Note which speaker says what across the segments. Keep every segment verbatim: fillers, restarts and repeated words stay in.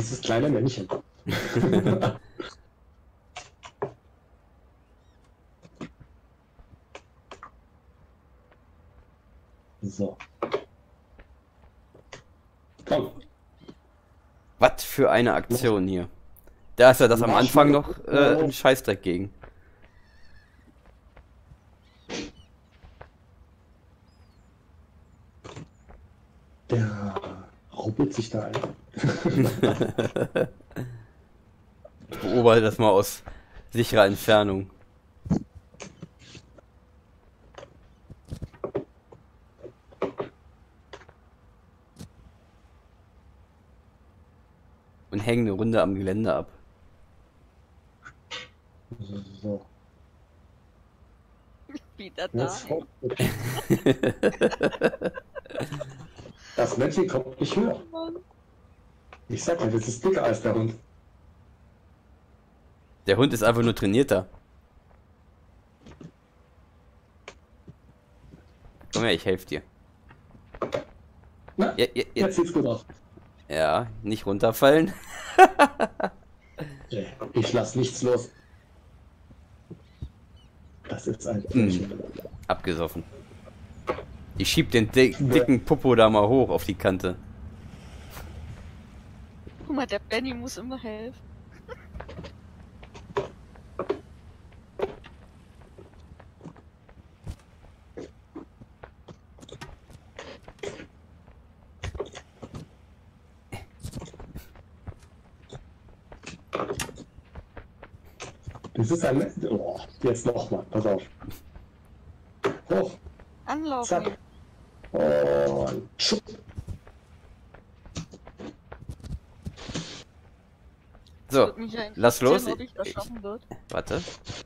Speaker 1: dieses kleine Männchen. So. Komm.
Speaker 2: Was für eine Aktion hier. Da ist ja das am Anfang noch äh, ein Scheißdreck gegen.
Speaker 1: Der ruppelt sich da ein.
Speaker 2: Ich beobachte das mal aus sicherer Entfernung. Und hängen eine Runde am Gelände ab.
Speaker 1: So.
Speaker 3: Wieder da.
Speaker 1: Jetzt hopp. Das Männchen kommt nicht höher. Ich sag mal, das ist dicker als der Hund.
Speaker 2: Der Hund ist einfach nur trainierter. Komm her, ich helfe dir.
Speaker 1: Na,
Speaker 2: Ja, ja, ja.
Speaker 1: jetzt sieht's gut aus.
Speaker 2: Ja, nicht runterfallen.
Speaker 1: Nee, ich lass nichts los. Das ist ein
Speaker 2: Hm. Abgesoffen. Ich schieb den dick, dicken Popo da mal hoch auf die Kante.
Speaker 3: Guck mal, der Benny muss immer helfen.
Speaker 1: Das ist ein... Oh, jetzt nochmal, pass auf. Hoch,
Speaker 3: Anlaufen.
Speaker 1: zack. Und schupp.
Speaker 2: So,
Speaker 3: Würde mich ja
Speaker 2: lass los.
Speaker 3: interessieren, ob ich das
Speaker 2: Ich-
Speaker 3: schaffen wird.
Speaker 2: Warte.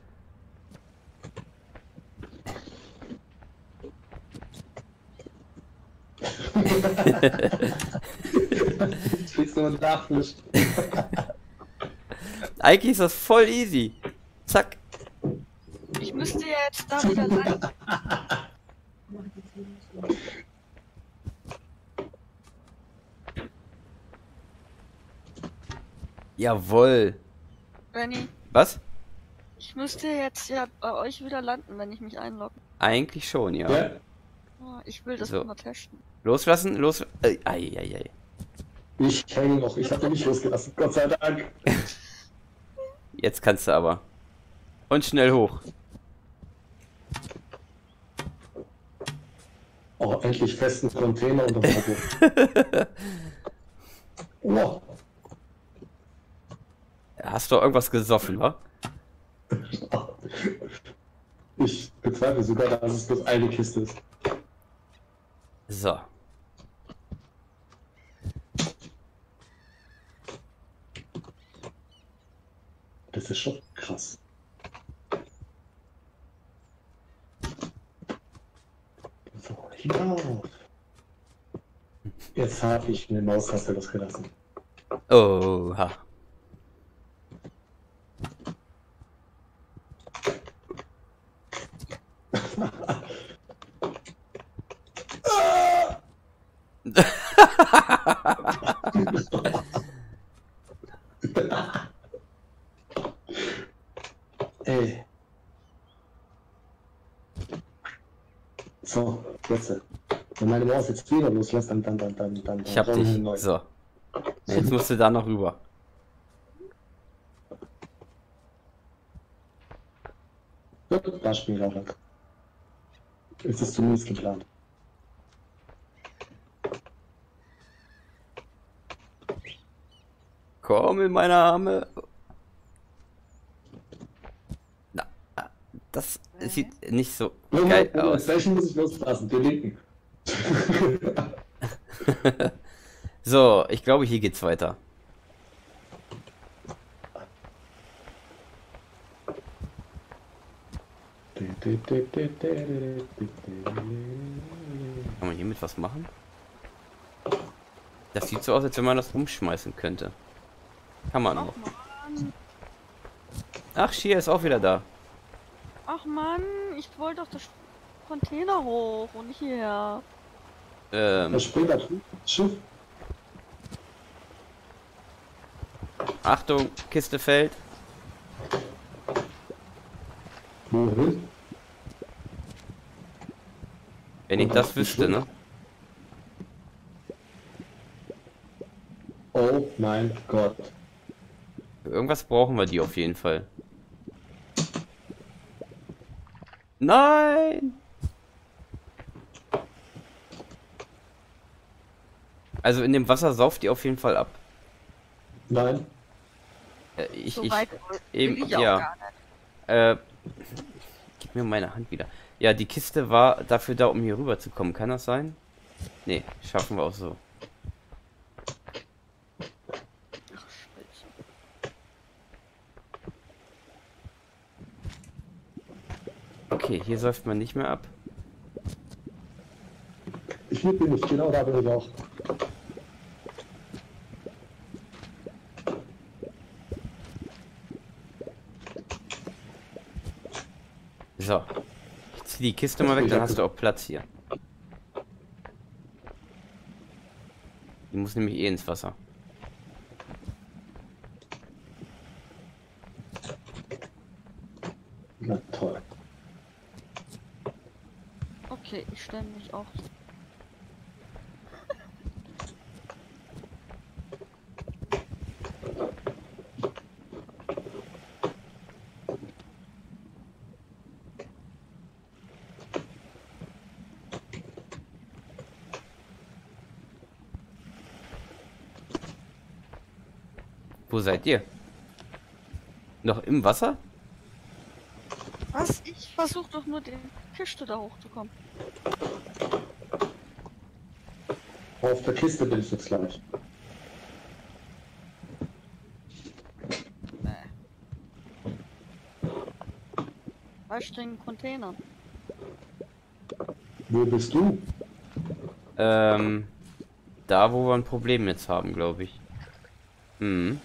Speaker 1: Jetzt kriegst du einen Nachwisch.
Speaker 2: Eigentlich ist das voll easy. Zack.
Speaker 3: Ich müsste ja jetzt da wieder rein.
Speaker 2: Jawohl.
Speaker 3: Benny,
Speaker 2: Was?
Speaker 3: ich müsste jetzt ja bei euch wieder landen, wenn ich mich einlogge.
Speaker 2: Eigentlich schon, ja.
Speaker 1: Ja,
Speaker 3: Oh, ich will das
Speaker 2: So.
Speaker 3: mal testen.
Speaker 2: Loslassen, los. Äh, ei, ei, ei.
Speaker 1: ich hänge noch, ich habe mich losgelassen, Gott sei Dank.
Speaker 2: Jetzt kannst du aber. Und schnell hoch.
Speaker 1: Oh, endlich festen Container unter dem Auto. Oh,
Speaker 2: Hast du irgendwas gesoffen, wa?
Speaker 1: ich bezweifle sogar, dass es bloß eine Kiste ist.
Speaker 2: So.
Speaker 1: Das ist schon krass. So, hinauf. Jetzt habe ich eine Maustaste losgelassen.
Speaker 2: Oha.
Speaker 1: Ey. So, jetzt. Wenn meine Maus jetzt wieder loslässt, dann, dann, dann, dann, dann.
Speaker 2: Ich hab
Speaker 1: brauchen wir
Speaker 2: dich.
Speaker 1: einen neuen.
Speaker 2: So. Jetzt musst du da noch rüber.
Speaker 1: Ja, da spielen wir auch lang. Es ist zumindest geplant.
Speaker 2: Komm in meine Arme. Na, das sieht nicht so geil aus.
Speaker 1: Welchen muss ich loslassen? Den linken.
Speaker 2: So, ich glaube, hier geht's weiter. Kann man hiermit was machen? Das sieht so aus, als wenn man das rumschmeißen könnte. Kann man
Speaker 3: Ach
Speaker 2: noch.
Speaker 3: Mann,
Speaker 2: Ach, Shia ist auch wieder da.
Speaker 3: ach Mann, ich wollte doch das Container hoch und nicht hierher.
Speaker 2: Ähm,
Speaker 1: Was springt da drüben? Schiff.
Speaker 2: Achtung, Kiste fällt.
Speaker 1: Wohin?
Speaker 2: Wenn ich das wüsste, ne?
Speaker 1: Oh mein Gott.
Speaker 2: Für irgendwas brauchen wir die auf jeden Fall. Nein! Also in dem Wasser sauft die auf jeden Fall ab.
Speaker 1: Nein.
Speaker 2: Äh, ich,
Speaker 3: So
Speaker 2: ich,
Speaker 3: weit
Speaker 2: eben,
Speaker 3: will ich auch
Speaker 2: ja.
Speaker 3: gar nicht.
Speaker 2: Äh, gib mir meine Hand wieder. Ja, die Kiste war dafür da, um hier rüber zu kommen. Kann das sein? Nee, schaffen wir auch so.
Speaker 3: Ach, Scheiße.
Speaker 2: Okay, hier säuft man nicht mehr ab.
Speaker 1: Ich liebe ihn nicht, genau da bin ich auch.
Speaker 2: So. Ich zieh die Kiste mal weg, dann hast du auch Platz hier. Die muss nämlich eh ins Wasser.
Speaker 1: Na toll.
Speaker 3: Okay, ich stelle mich auch.
Speaker 2: Wo seid ihr? Noch im Wasser?
Speaker 3: Was? Ich versuche doch nur den Kiste da hochzukommen.
Speaker 1: Auf der Kiste bin ich jetzt gleich.
Speaker 3: Nee. Weißt du, den Container?
Speaker 1: Wo bist du?
Speaker 2: Ähm, da wo wir ein Problem jetzt haben, glaube ich. Hm.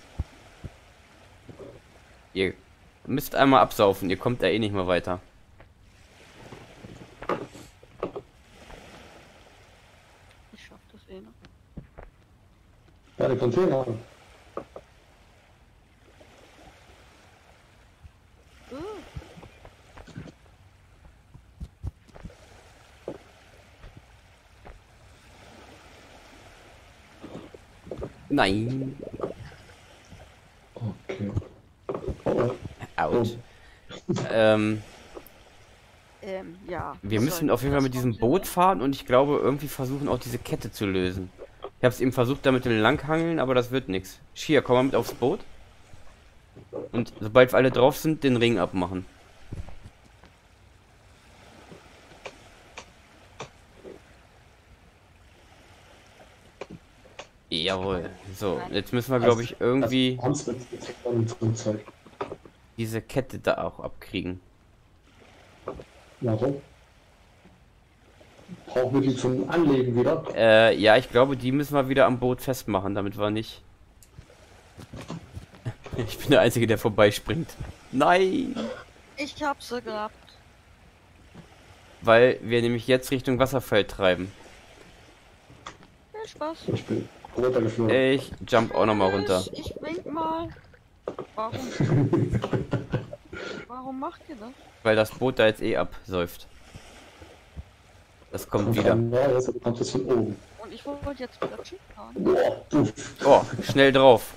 Speaker 2: Ihr müsst einmal absaufen, ihr kommt da eh nicht mehr weiter.
Speaker 3: Ich schaff das eh noch.
Speaker 1: Ja, der Container.
Speaker 3: Uh,
Speaker 2: Nein.
Speaker 1: Okay. Oh, oh.
Speaker 2: Out. Ähm,
Speaker 3: ähm, ja.
Speaker 2: wir
Speaker 3: was
Speaker 2: müssen
Speaker 3: soll
Speaker 2: auf jeden Fall
Speaker 3: das
Speaker 2: mit diesem
Speaker 3: funktionieren?
Speaker 2: Boot fahren und ich glaube irgendwie versuchen auch diese Kette zu lösen. Ich habe es eben versucht damit dem Langhangeln, aber das wird nichts. Shia, komm mal mit aufs Boot. Und sobald wir alle drauf sind, den Ring abmachen. Jawohl. So, jetzt müssen wir, glaube ich, irgendwie
Speaker 1: Also, Hans mit und, und Zeug.
Speaker 2: diese Kette da auch abkriegen.
Speaker 1: Warum? Brauchen wir die zum Anlegen wieder?
Speaker 2: Äh, ja, ich glaube, die müssen wir wieder am Boot festmachen, damit wir nicht... Ich bin der Einzige, der vorbeispringt. Nein!
Speaker 3: Ich hab sie gehabt.
Speaker 2: Weil wir nämlich jetzt Richtung Wasserfall treiben.
Speaker 3: Viel Spaß.
Speaker 1: Ich bin runtergeflogen.
Speaker 2: Ich jump auch nochmal runter.
Speaker 3: Ich, ich wink mal. Warum? Warum macht ihr das?
Speaker 2: Weil das Boot da jetzt eh absäuft. Das kommt
Speaker 1: Und
Speaker 2: wieder.
Speaker 1: dann, ja, jetzt kommt es von oben.
Speaker 3: Und ich wollte jetzt wieder Schiff fahren.
Speaker 1: Boah, du.
Speaker 2: Oh, schnell drauf.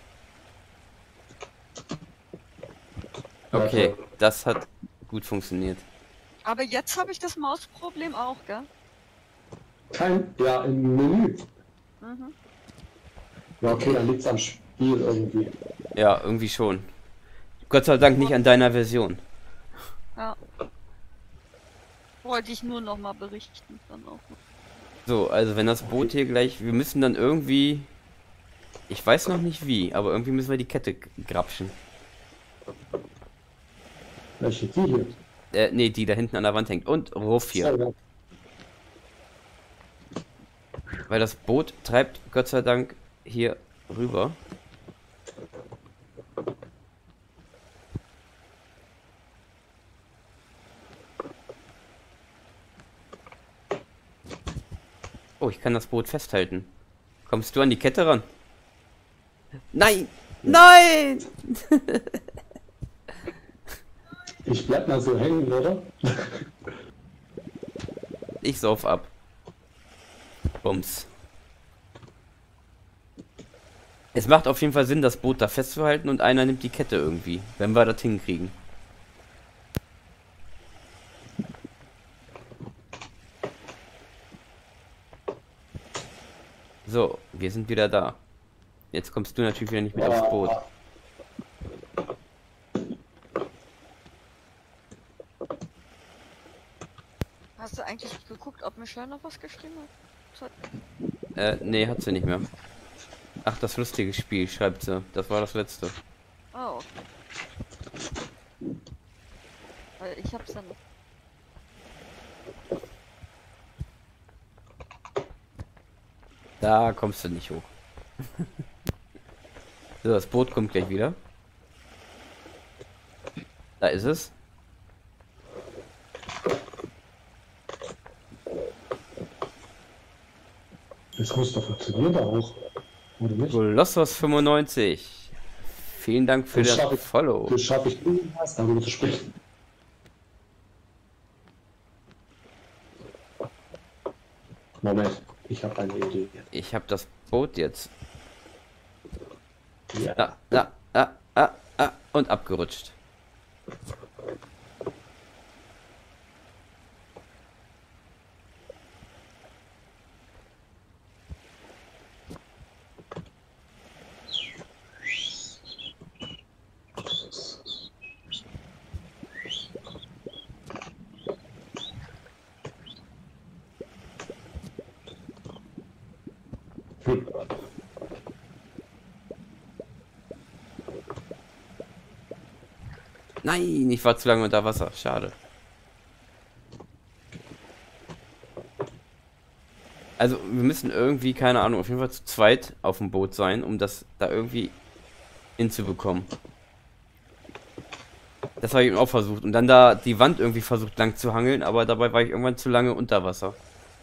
Speaker 2: Okay,
Speaker 1: Warte.
Speaker 2: das hat gut funktioniert.
Speaker 3: Aber jetzt habe ich das Mausproblem auch, gell?
Speaker 1: Kein, ja, im Menü.
Speaker 3: Mhm.
Speaker 1: Ja, okay, dann liegt es am Spiel irgendwie.
Speaker 2: Ja, irgendwie schon. Gott sei Dank nicht an deiner Version.
Speaker 3: Ja. Wollte ich nur noch mal berichten. Dann auch.
Speaker 2: So, also wenn das Boot hier gleich... Wir müssen dann irgendwie... Ich weiß noch nicht wie, aber irgendwie müssen wir die Kette g- grapschen.
Speaker 1: Welche die hier?
Speaker 2: Äh, nee, die da hinten an der Wand hängt. Und Ruff hier.
Speaker 1: Ja,
Speaker 2: Weil das Boot treibt Gott sei Dank hier rüber. Oh, ich kann das Boot festhalten. Kommst du an die Kette ran? Nein! Nein!
Speaker 1: Ich bleib mal so hängen, oder?
Speaker 2: Ich sauf ab. Bums. Es macht auf jeden Fall Sinn, das Boot da festzuhalten und einer nimmt die Kette irgendwie, wenn wir das hinkriegen. So, wir sind wieder da. Jetzt kommst du natürlich wieder nicht mit aufs Boot.
Speaker 3: Hast du eigentlich geguckt, ob Michelle noch was geschrieben hat?
Speaker 2: Äh, nee, hat sie nicht mehr. Ach, das lustige Spiel, schreibt sie. Das war das letzte.
Speaker 3: Oh, okay. Weil ich hab's dann.
Speaker 2: Da kommst du nicht hoch. So, das Boot kommt gleich wieder. Da ist es.
Speaker 1: Das muss doch funktionieren auch. Oder nicht?
Speaker 2: Golossos fünfundneunzig. Vielen Dank für
Speaker 1: Das
Speaker 2: das
Speaker 1: schaff ich-
Speaker 2: Follow.
Speaker 1: Das schaffe ich niemals, darüber zu sprechen. Moment, ich habe eine Idee.
Speaker 2: Ich habe das Boot jetzt.
Speaker 1: Ja.
Speaker 2: Da, da, ah, ah, ah, und abgerutscht.
Speaker 1: Hm.
Speaker 2: Nein, ich war zu lange unter Wasser. Schade. Also, wir müssen irgendwie, keine Ahnung, auf jeden Fall zu zweit auf dem Boot sein, um das da irgendwie hinzubekommen. Das habe ich eben auch versucht. Und dann da die Wand irgendwie versucht lang zu hangeln, aber dabei war ich irgendwann zu lange unter Wasser.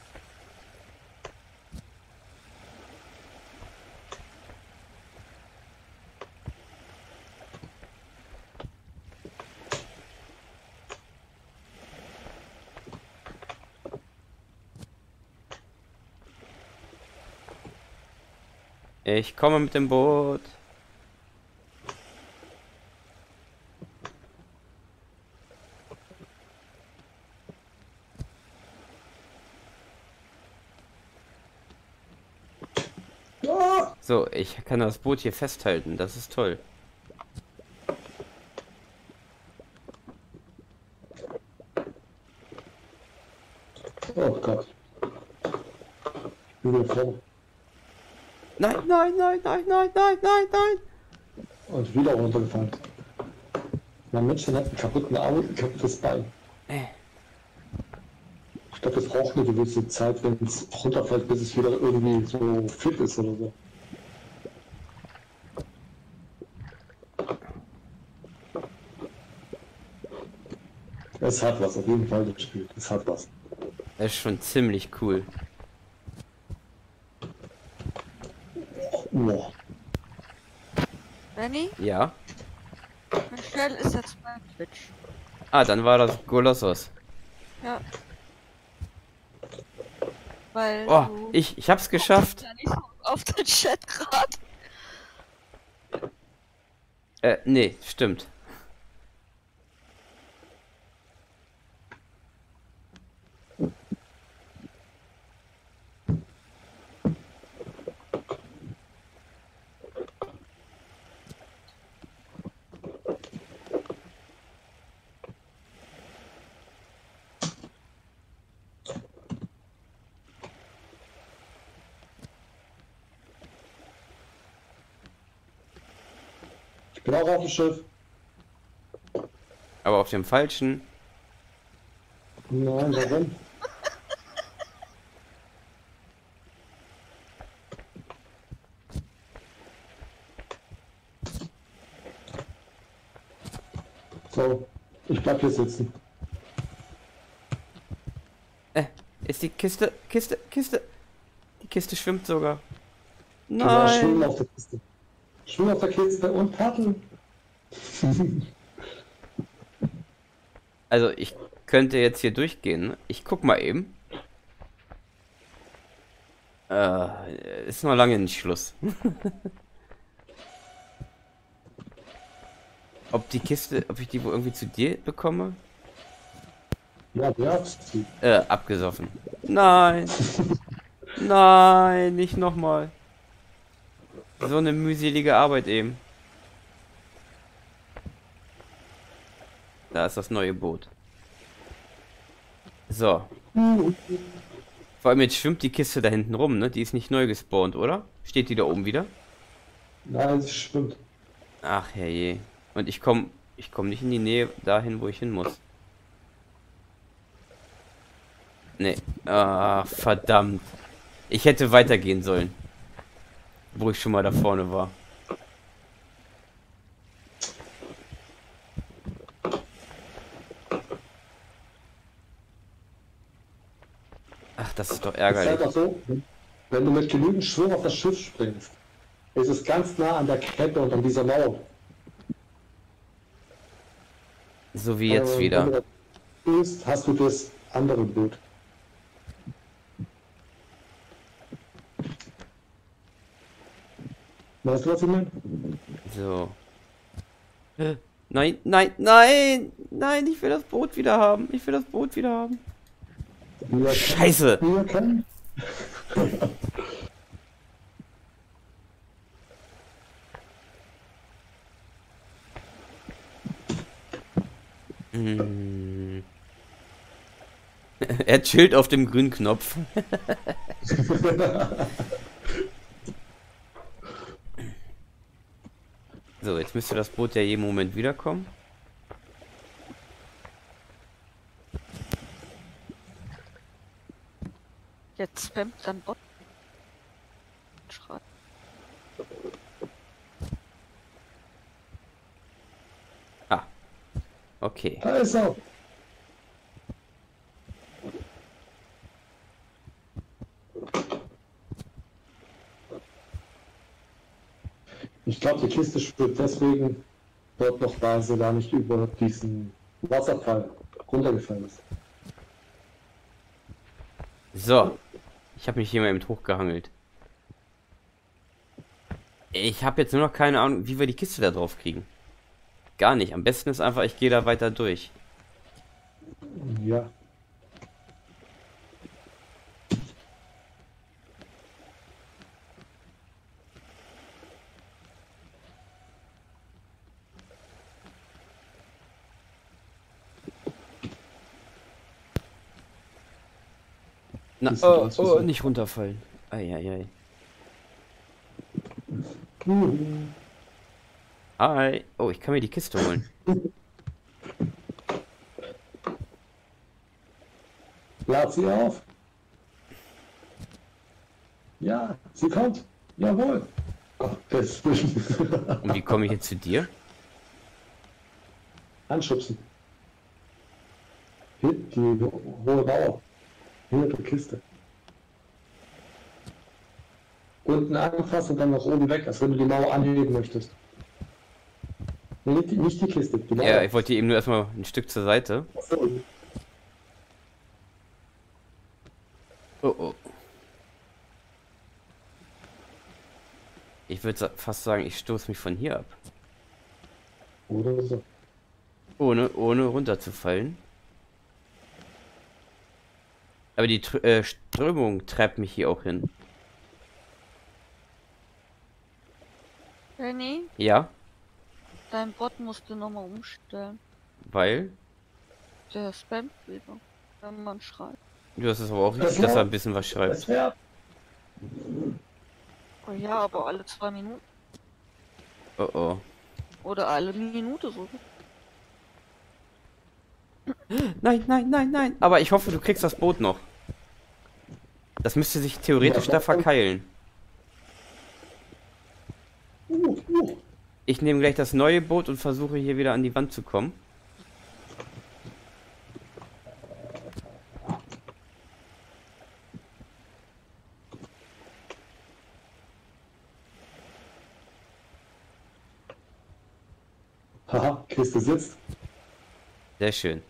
Speaker 2: Ich komme mit dem Boot.
Speaker 1: Ah!
Speaker 2: So, ich kann das Boot hier festhalten. Das ist toll.
Speaker 1: Oh Gott. Ich bin wieder froh.
Speaker 2: Nein, nein, nein, nein, nein, nein, nein, nein.
Speaker 1: Und wieder runtergefallen. Mein Mädchen hat einen kaputten Auge, ein kaputtes Bein.
Speaker 2: Äh.
Speaker 1: Ich glaube, das braucht eine gewisse Zeit, wenn es runterfällt, bis es wieder irgendwie so fit ist oder so. Es hat was, auf jeden Fall gespielt. Es hat was.
Speaker 2: Das ist schon ziemlich cool.
Speaker 1: Oh.
Speaker 3: Benny,
Speaker 2: Ja.
Speaker 3: Michelle ist jetzt bei Twitch.
Speaker 2: Ah, dann war das Golossos.
Speaker 3: Ja. Weil
Speaker 2: Oh,
Speaker 3: du
Speaker 2: ich, ich hab's geschafft.
Speaker 3: ja nicht so auf den Chat gerade.
Speaker 2: Äh, nee, stimmt.
Speaker 1: Ich bin auch auf dem Schiff.
Speaker 2: Aber auf dem falschen.
Speaker 1: Nein, warum? So, ich bleib hier sitzen.
Speaker 2: Äh, ist die Kiste, Kiste, Kiste. Die Kiste schwimmt sogar.
Speaker 1: Ja, schwimmen
Speaker 2: Nein.
Speaker 1: auf der Piste. Schwung auf der Kiste und paddeln.
Speaker 2: Also ich könnte jetzt hier durchgehen. Ne? Ich guck mal eben. Äh, ist noch lange nicht Schluss. Ob die Kiste, ob ich die wohl irgendwie zu dir bekomme?
Speaker 1: Ja, wer hat's?
Speaker 2: Äh, abgesoffen. Nein. Nein, nicht nochmal. So eine mühselige Arbeit eben. Da ist das neue Boot. So. Vor allem jetzt schwimmt die Kiste da hinten rum, ne? Die ist nicht neu gespawnt, oder? Steht die da oben wieder?
Speaker 1: Nein, sie schwimmt.
Speaker 2: Ach herrje. Und ich komme ich komm nicht in die Nähe dahin, wo ich hin muss. Nee. Ah, verdammt. Ich hätte weitergehen sollen. Wo ich schon mal da vorne war. Ach, das ist doch
Speaker 1: Es ist
Speaker 2: ärgerlich.
Speaker 1: einfach so, wenn du mit genügend Schwung auf das Schiff springst, ist es ganz nah an der Kette und an dieser Mauer.
Speaker 2: So wie jetzt
Speaker 1: Äh,
Speaker 2: wieder.
Speaker 1: Wenn du das tust, hast du das andere Boot. Weißt du, was ich meine?
Speaker 2: So. Äh, Nein, nein, nein! Nein, ich will das Boot wieder haben. Ich will das Boot wieder haben.
Speaker 1: Wir
Speaker 2: Scheiße!
Speaker 1: können, wir können.
Speaker 2: Hm. Er chillt auf dem grünen Knopf. So, jetzt müsste das Boot ja jeden Moment wiederkommen.
Speaker 3: Jetzt spammt dann Bot. Schreit.
Speaker 2: Ah. Okay.
Speaker 1: Da ist er. Ich glaube, die Kiste schwimmt deswegen dort noch, weil sie da nicht über diesen Wasserfall runtergefallen ist.
Speaker 2: So. Ich habe mich hier mal eben hochgehangelt. Ich habe jetzt nur noch keine Ahnung, wie wir die Kiste da drauf kriegen. Gar nicht. Am besten ist einfach, ich gehe da weiter durch.
Speaker 1: Ja.
Speaker 2: Na,
Speaker 1: Ist
Speaker 2: oh,
Speaker 1: das
Speaker 2: oh,
Speaker 1: so?
Speaker 2: nicht runterfallen. Eieiei.
Speaker 1: Mhm.
Speaker 2: Hi. Oh, ich kann mir die Kiste holen.
Speaker 1: Lad sie auf. Ja, sie kommt. Jawohl. Gottes Willen.
Speaker 2: Und wie komme ich jetzt zu dir?
Speaker 1: Anschubsen. Hier, die hohe Mauer. Hinter der Kiste. Unten anfassen und dann nach oben weg, als wenn du die Mauer anheben möchtest. Nee, nicht die, nicht die Kiste, die Mauer.
Speaker 2: Ja, ich wollte eben nur erstmal ein Stück zur Seite.
Speaker 1: Achso,
Speaker 2: Oh, oh. Ich würde sa fast sagen, ich stoße mich von hier ab.
Speaker 1: oder so.
Speaker 2: Ohne, ohne runterzufallen. Aber die Tr äh, Strömung treibt mich hier auch hin.
Speaker 3: Danny,
Speaker 2: Ja,
Speaker 3: dein Bot musst du nochmal umstellen.
Speaker 2: weil
Speaker 3: Der spammt wieder, wenn man schreit.
Speaker 2: du hast es aber auch
Speaker 1: Das
Speaker 2: richtig, dass er
Speaker 1: war-
Speaker 2: ein bisschen was schreibt.
Speaker 1: Das wäre.
Speaker 3: Oh ja, aber alle zwei Minuten.
Speaker 2: Oh oh.
Speaker 3: Oder alle Minute so.
Speaker 2: Nein, nein, nein, nein. Aber ich hoffe, du kriegst das Boot noch. Das müsste sich theoretisch
Speaker 1: Ja,
Speaker 2: da verkeilen.
Speaker 1: Uh, uh.
Speaker 2: Ich nehme gleich das neue Boot und versuche hier wieder an die Wand zu kommen.
Speaker 1: Haha, Kiste sitzt.
Speaker 2: Sehr schön.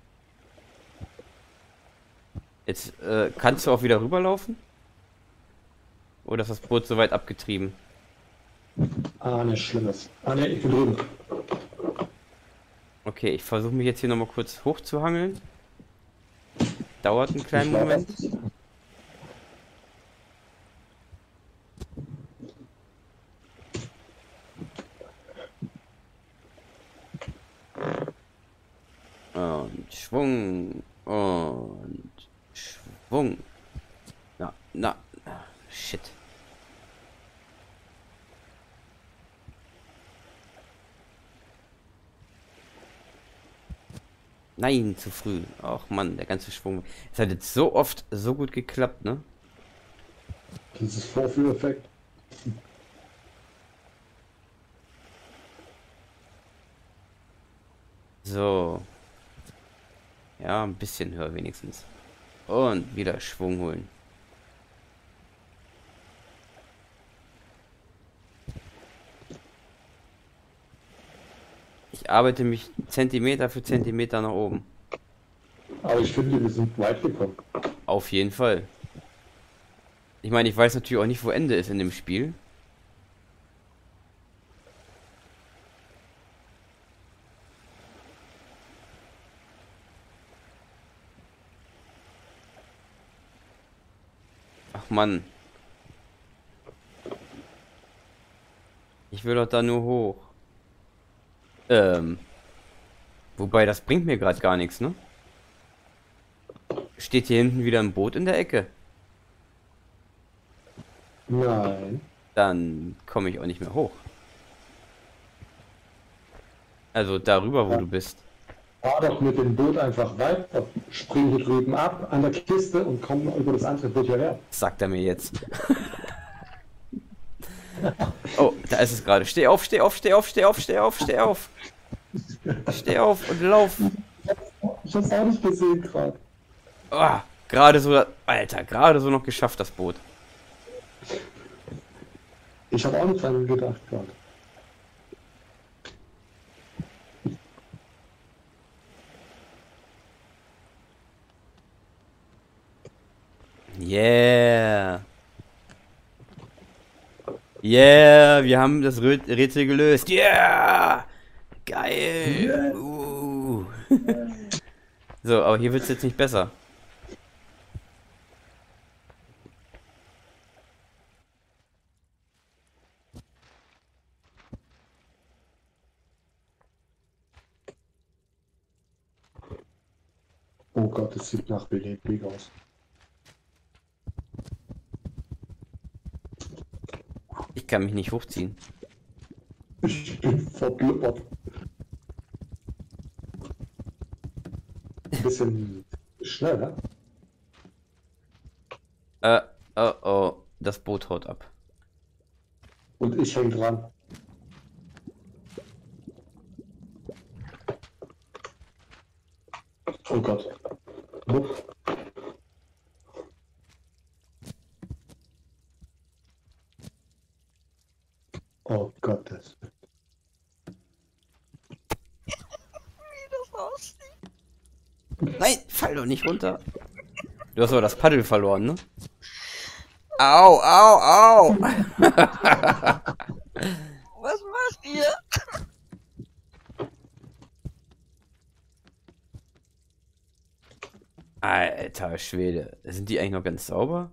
Speaker 2: Jetzt äh, kannst du auch wieder rüberlaufen? Oder ist das Boot so weit abgetrieben?
Speaker 1: Ah, nichts Schlimmes. Ah, ne, ich bin drüben.
Speaker 2: Okay, ich versuche mich jetzt hier nochmal kurz hochzuhangeln. Dauert einen kleinen
Speaker 1: Ich
Speaker 2: Moment. Und Schwung. Und Schwung. Na, na. Shit. Nein, zu früh. Ach Mann, der ganze Schwung. Es hat jetzt so oft so gut geklappt, ne?
Speaker 1: Dieses Vorführeffekt.
Speaker 2: So. Ja, ein bisschen höher wenigstens. Und wieder Schwung holen. Ich arbeite mich Zentimeter für Zentimeter nach oben.
Speaker 1: Aber ich finde, wir sind weit gekommen.
Speaker 2: Auf jeden Fall. Ich meine, ich weiß natürlich auch nicht, wo Ende ist in dem Spiel. Ach Mann. Ich will doch da nur hoch. Ähm. Wobei, das bringt mir gerade gar nichts, ne? Steht hier hinten wieder ein Boot in der Ecke?
Speaker 1: Nein.
Speaker 2: Dann komme ich auch nicht mehr hoch. Also darüber, wo
Speaker 1: Ja.
Speaker 2: du bist.
Speaker 1: Fahr doch mit dem Boot einfach weiter. Spring hier drüben ab an der Kiste und komm über das andere Boot hierher.
Speaker 2: Sagt er mir jetzt. Oh, da ist es gerade. Steh auf, steh auf, steh auf, steh auf, steh auf, steh auf. Steh auf und lauf.
Speaker 1: Ich hab's auch nicht gesehen gerade.
Speaker 2: Oh, gerade so, Alter, gerade so noch geschafft, das Boot.
Speaker 1: Ich habe auch nicht dran gedacht gerade.
Speaker 2: Yeah. Yeah, wir haben das Rö- Rätsel gelöst. Yeah. Geil. Uh. So, aber hier wird es jetzt nicht besser.
Speaker 1: Oh Gott, es sieht nach Beleg aus.
Speaker 2: Ich kann mich nicht hochziehen.
Speaker 1: Ich bin verblüffert. Ein bisschen schnell, ne?
Speaker 2: Äh, oh, oh, das Boot haut ab.
Speaker 1: Und ich häng dran. Oh Gott. Wupp. Oh Gott, das.
Speaker 3: Wie das aussieht.
Speaker 2: Nein, fall doch nicht runter. Du hast aber das Paddel verloren, ne? Au, au, au.
Speaker 3: Was macht ihr?
Speaker 2: Alter Schwede. Sind die eigentlich noch ganz sauber?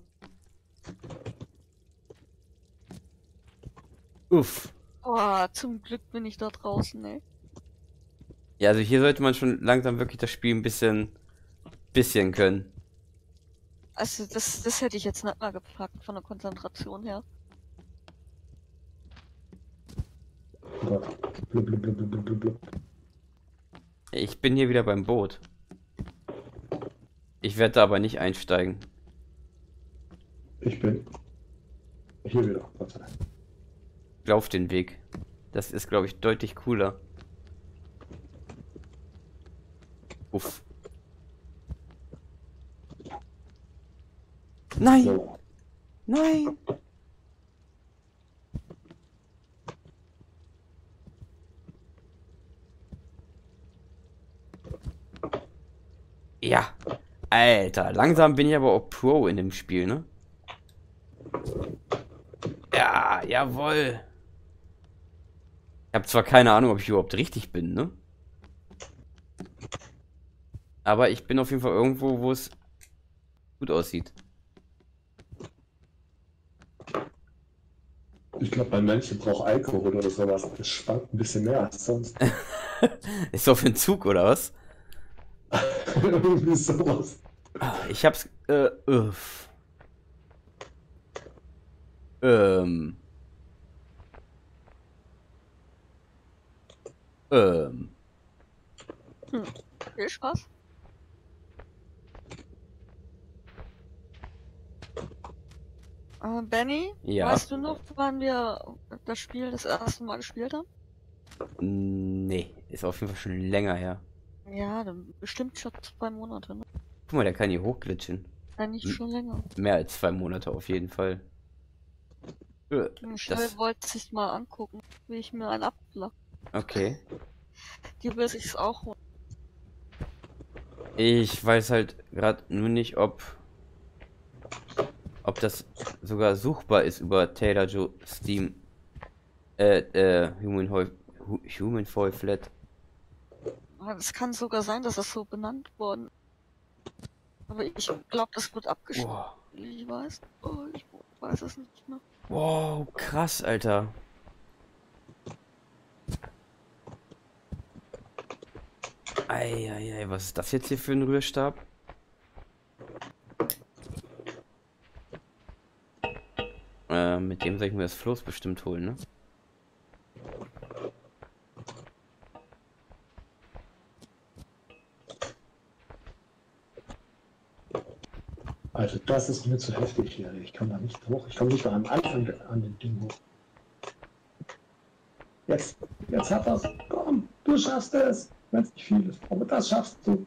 Speaker 2: Uff.
Speaker 3: Boah, zum Glück bin ich da draußen, ey.
Speaker 2: Ja, also hier sollte man schon langsam wirklich das Spiel ein bisschen, bisschen können.
Speaker 3: Also das, das hätte ich jetzt nicht mal gepackt von der Konzentration her.
Speaker 1: Oh Gott. Blub, blub, blub, blub, blub, blub.
Speaker 2: Ich bin hier wieder beim Boot. Ich werde da aber nicht einsteigen.
Speaker 1: Ich bin hier wieder. Gott sei Dank.
Speaker 2: Lauf den Weg. Das ist, glaube ich, deutlich cooler. Uff. Nein!
Speaker 1: So.
Speaker 2: Nein! Ja. Alter, langsam bin ich aber auch Pro in dem Spiel, ne? Ja, jawohl. Ich habe zwar keine Ahnung, ob ich überhaupt richtig bin, ne? Aber ich bin auf jeden Fall irgendwo, wo es gut aussieht.
Speaker 1: Ich glaube, mein Männchen braucht Alkohol oder sowas. Das schwankt ein bisschen mehr als sonst.
Speaker 2: Ist auf den Zug, oder was?
Speaker 1: Irgendwie sowas.
Speaker 2: Ah, ich hab's, äh, uff. Ähm. Ähm.
Speaker 3: Hm. Viel Spaß. Äh, Benny,
Speaker 2: Ja.
Speaker 3: weißt du noch, wann wir das Spiel das erste Mal gespielt haben?
Speaker 2: Nee, ist auf jeden Fall schon länger her.
Speaker 3: Ja, dann bestimmt schon zwei Monate, ne?
Speaker 2: Guck mal, der kann hier hochglitschen.
Speaker 3: Eigentlich
Speaker 2: Hm.
Speaker 3: schon länger.
Speaker 2: Mehr als zwei Monate auf jeden Fall. Äh,
Speaker 3: Michelle
Speaker 2: Das,
Speaker 3: wollte sich mal angucken, wie ich mir einen ablache.
Speaker 2: okay.
Speaker 3: Die will sich's auch holen.
Speaker 2: Ich weiß halt gerade nur nicht, ob ob das sogar suchbar ist über Taylor Joe Steam. Äh, äh, Human Hoi, Hu- Human Fall Flat.
Speaker 3: Aber es kann sogar sein, dass das so benannt worden ist. Aber ich glaube, das wird abgeschrieben.
Speaker 2: Wow.
Speaker 3: Ich weiß. Oh, ich weiß es nicht mehr.
Speaker 2: Wow, krass, Alter. Eieiei, was ist das jetzt hier für ein Rührstab? Äh, mit dem soll ich mir das Floß bestimmt holen, ne?
Speaker 1: Also das ist mir zu heftig hier. Ich kann da nicht hoch. Ich komme nicht mal am Anfang an den Ding hoch. Jetzt, jetzt hat er's. Komm, du schaffst es. Wenn es nicht viel ist. Aber das schaffst du.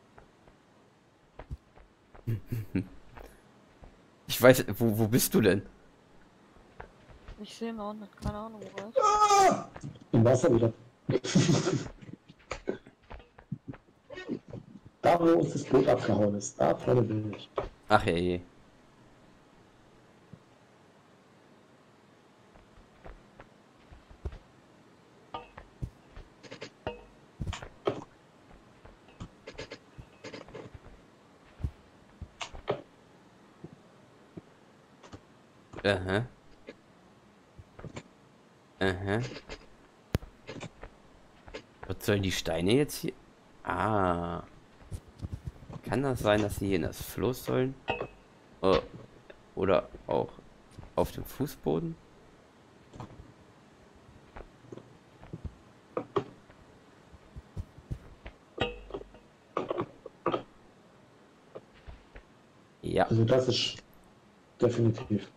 Speaker 2: Ich weiß, wo, wo bist du denn?
Speaker 3: Ich sehe noch nicht, keine Ahnung, wo er ist.
Speaker 1: Ah! Im Wasser wieder. Da, wo uns das Boot abgehauen ist. Da vorne bin ich.
Speaker 2: Ach je, je. Aha. Aha. Was sollen die Steine jetzt hier? Ah. Kann das sein, dass sie hier in das Floß sollen? Oh. Oder auch auf dem Fußboden? Ja.
Speaker 1: Also das ist definitiv.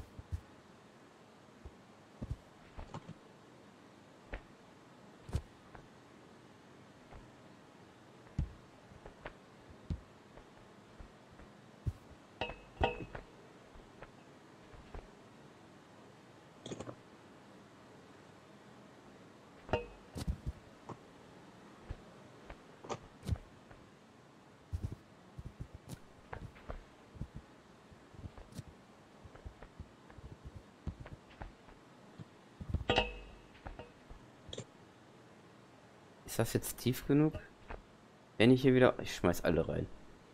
Speaker 2: Ist das jetzt tief genug? Wenn ich hier wieder... Ich schmeiß alle rein.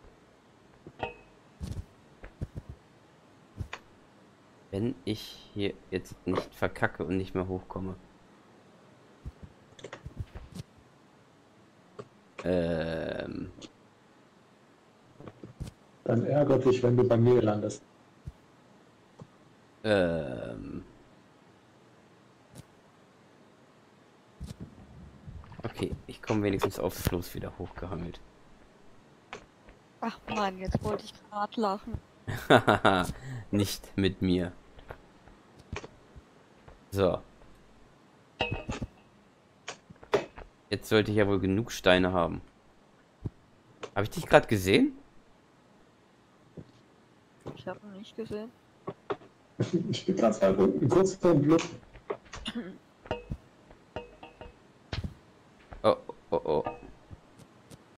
Speaker 2: Wenn ich hier jetzt nicht verkacke und nicht mehr hochkomme. Ähm...
Speaker 1: Dann ärgert dich, wenn du bei mir landest.
Speaker 2: Ähm... Okay, ich komme wenigstens aufs Floß wieder hochgehangelt.
Speaker 3: Ach man, jetzt wollte ich gerade lachen.
Speaker 2: Hahaha, nicht mit mir. So. Jetzt sollte ich ja wohl genug Steine haben. Habe ich dich gerade gesehen?
Speaker 3: Ich habe ihn nicht gesehen.
Speaker 1: Ich bin ganz weit unten, kurz vor dem Glück.